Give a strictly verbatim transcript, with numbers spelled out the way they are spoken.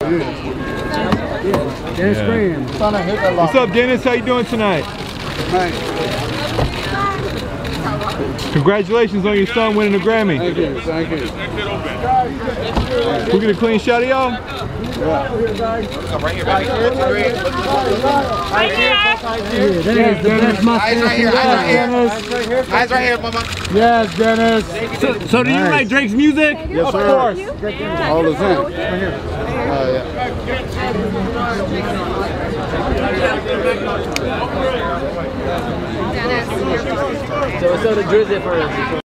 Dennis Yeah. Graham. What's up, Dennis? How you doing tonight? Thanks. Congratulations on your son winning a Grammy. Thank you, thank you. We'll get a clean shot of y'all. Yeah. Right here, right here. Right here. That is the best mustache. Eyes right here, eyes right here. Eyes right here, mama. Yes, Dennis. So, so do you Nice. like Drake's music? Yes, Of sir. course. All the time. Uh, yeah. So, so the Drizzy for